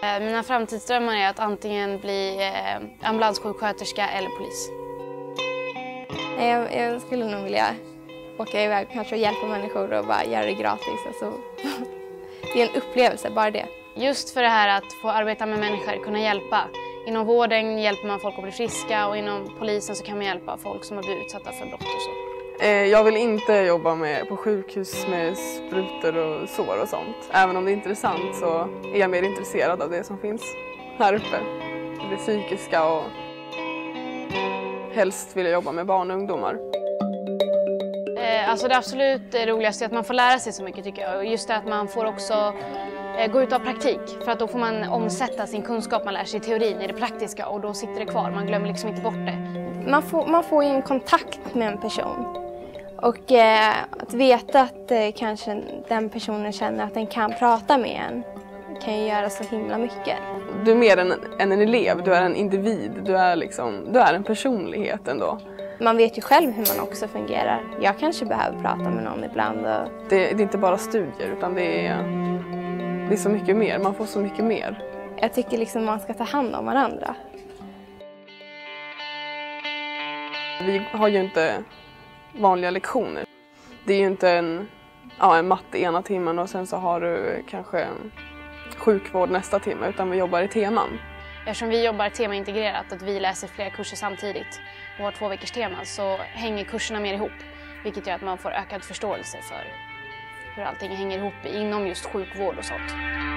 Mina framtidsdrömmar är att antingen bli ambulanssjuksköterska eller polis. Jag skulle nog vilja åka iväg kanske och hjälpa människor och bara göra det gratis. Alltså, det är en upplevelse, bara det. Just för det här att få arbeta med människor, kunna hjälpa. Inom vården hjälper man folk att bli friska och inom polisen så kan man hjälpa folk som har blivit utsatta för brott och så. Jag vill inte jobba på sjukhus med sprutor och sår och sånt. Även om det är intressant så är jag mer intresserad av det som finns här uppe. Det psykiska och helst vill jag jobba med barn och ungdomar. Alltså det absolut roligaste är att man får lära sig så mycket tycker jag. Och just det att man får också gå ut av praktik. För att då får man omsätta sin kunskap man lär sig i teorin i det praktiska och då sitter det kvar. Man glömmer liksom inte bort det. Man får ju en kontakt med en person. Och att veta att kanske den personen känner att den kan prata med en kan ju göra så himla mycket. Du är mer än en elev, du är en individ, du är en personlighet ändå. Man vet ju själv hur man också fungerar. Jag kanske behöver prata med någon ibland. Det är inte bara studier utan det är så mycket mer, man får så mycket mer. Jag tycker liksom man ska ta hand om varandra. Vi har ju inte vanliga lektioner. Det är ju inte en matte ena timmen och sen så har du kanske sjukvård nästa timme utan vi jobbar i teman. Eftersom vi jobbar temaintegrerat, att vi läser flera kurser samtidigt och har 2 veckors teman så hänger kurserna mer ihop. Vilket gör att man får ökad förståelse för hur allting hänger ihop inom just sjukvård och sånt.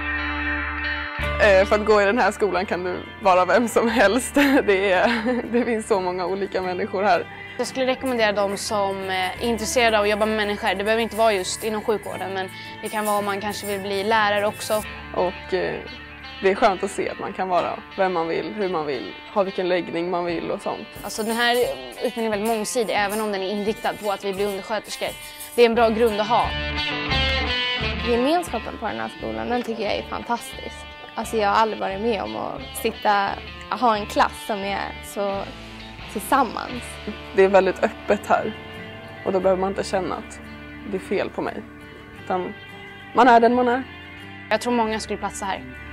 För att gå i den här skolan kan du vara vem som helst. Det finns så många olika människor här. Jag skulle rekommendera de som är intresserade av att jobba med människor. Det behöver inte vara just inom sjukvården men det kan vara om man kanske vill bli lärare också. Och det är skönt att se att man kan vara vem man vill, hur man vill, ha vilken läggning man vill och sånt. Alltså den här utbildningen är väldigt mångsidig även om den är inriktad på att vi blir undersköterskor. Det är en bra grund att ha. Gemenskapen på den här skolan, den tycker jag är fantastisk. Alltså jag har aldrig varit med om att ha en klass som är så tillsammans. Det är väldigt öppet här och då behöver man inte känna att det är fel på mig. Utan man är den man är. Jag tror många skulle platsa här.